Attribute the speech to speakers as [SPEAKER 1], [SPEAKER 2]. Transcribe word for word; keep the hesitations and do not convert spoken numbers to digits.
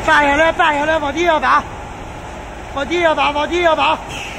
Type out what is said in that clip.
[SPEAKER 1] 放下来，放下来，往地上打，往地上打，往地上打。